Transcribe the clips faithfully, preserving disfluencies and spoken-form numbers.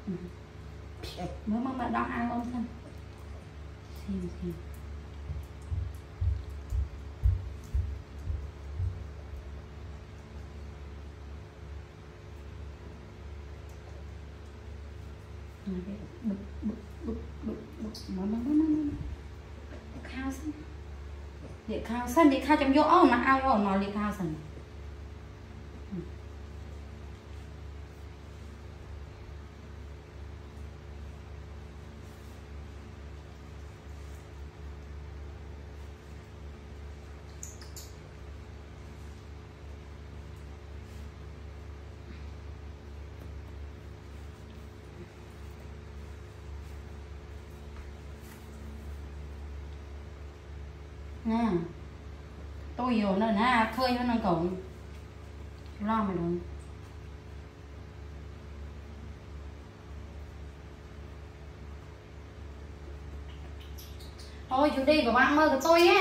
mới mong bạn đọc ăn ông thân xem xem bực bực bực bực bực mà mà mà mà khao xanh để khao xanh để khao trong vô áo mà ao vô nó để khao xanh nè tôi vô nó nè khơi nó còn lo mày đừng thôi chú đi và bạn mơ của tôi nhé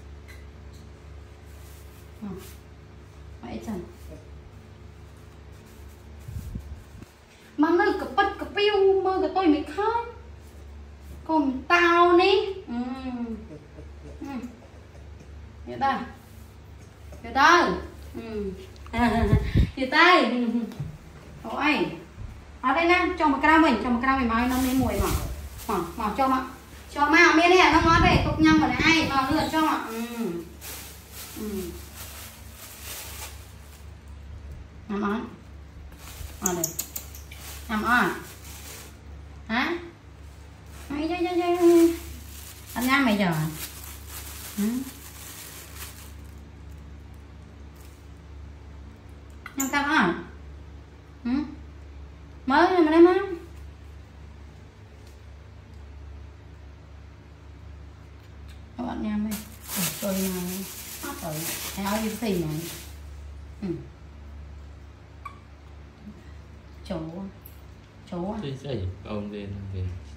vậy chẳng mà nơi cặp bật cặp piu mơ của tôi mới khơi còn tao ní ừ. Ừ. Vậy ta vậy ta ừ. Vậy ta thôi ở đây nè cho một cái mình cho một cái mình nói nó mới mùi mà mà mà cho mà cho mà miếng này nó nói về tục nhâm vào đây ai mà lượt cho mà ừ. Ừ. Làm on ở đây làm on hả ai chơi chơi chơi anh nhá mày giờ ừ. Nhâm cam à ừ. Mới mà đây má các bạn nhâm đây tôi này hot rồi theo đi xì này ừ. Chỗ chỗ tôi sẽ ông lên về xì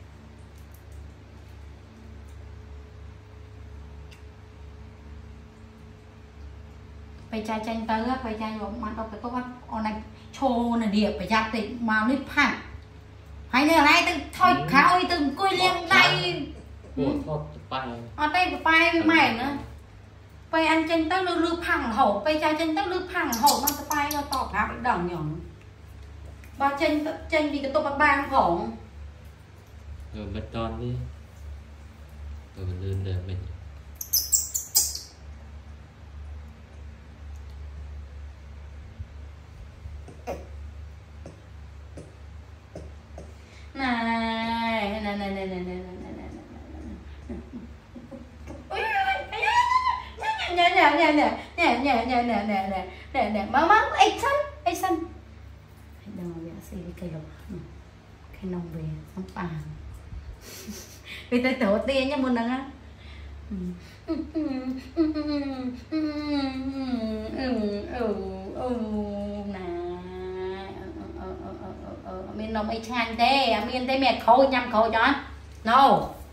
ไปใจใจเตอร์ไปใจบอกมันเอาไปก็ว่าเอาในโชว์น่ะเดียบไปจับติดมาลิบพันให้เนี่ยอะไรตึงถอยขาอ้อยตึงกุ้ยเลี้ยงได้ปวดทอดไปเอาได้ไปใหม่นะไปอันเจนเตอร์ลือพังหอไปใจเจนเตอร์ลือพังหอมันจะไปก็ตอบรับดังหย่อนบาเจนเจนดีกับตัวบางของเออบัดตอนนี่เออลื่นเดินไป này này này này này này nè nè nè nè nè nè nè nè nè nè nè nè má má ấy xanh ấy xanh đâu vậy xì cây lộc cây nồng về xong bàn vì tôi tổ tiên nha muốn nắng á miền nông ấy chan tê miền tây mẹ khâu nhâm khâu cho no